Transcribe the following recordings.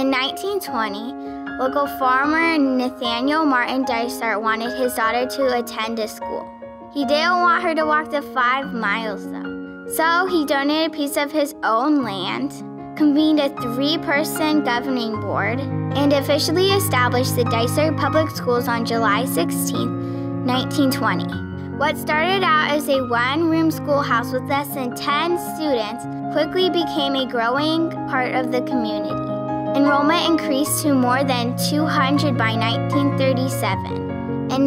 In 1920, local farmer Nathaniel Martin Dysart wanted his daughter to attend a school. He didn't want her to walk the 5 miles though. So he donated a piece of his own land, convened a 3-person governing board, and officially established the Dysart Public Schools on July 16, 1920. What started out as a 1-room schoolhouse with less than 10 students quickly became a growing part of the community. Enrollment increased to more than 200 by 1937. In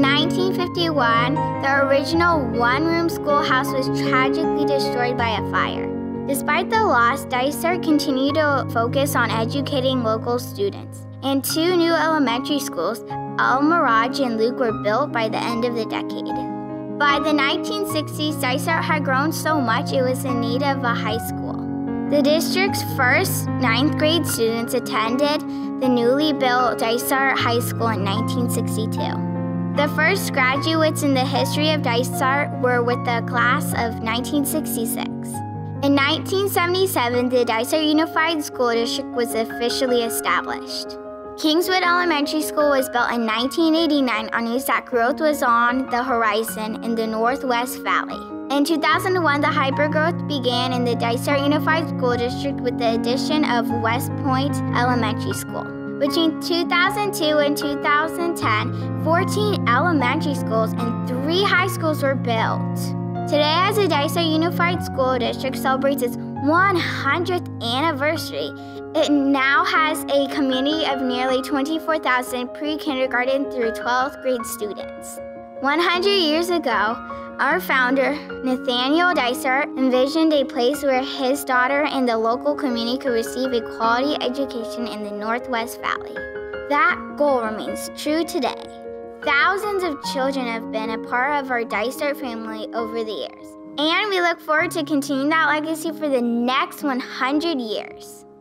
1951, the original 1-room schoolhouse was tragically destroyed by a fire. Despite the loss, Dysart continued to focus on educating local students, and 2 new elementary schools, El Mirage and Luke, were built by the end of the decade. By the 1960s, Dysart had grown so much it was in need of a high school. The district's first 9th grade students attended the newly built Dysart High School in 1962. The first graduates in the history of Dysart were with the class of 1966. In 1977, the Dysart Unified School District was officially established. Kingswood Elementary School was built in 1989 on news that growth was on the horizon in the Northwest Valley. In 2001, the hypergrowth began in the Dysart Unified School District with the addition of West Point Elementary School. Between 2002 and 2010, 14 elementary schools and 3 high schools were built. Today, as the Dysart Unified School District celebrates its 100th anniversary, it now has a community of nearly 24,000 pre-kindergarten through 12th grade students. 100 years ago, our founder, Nathaniel Dysart, envisioned a place where his daughter and the local community could receive a quality education in the Northwest Valley. That goal remains true today. Thousands of children have been a part of our Dysart family over the years, and we look forward to continuing that legacy for the next 100 years.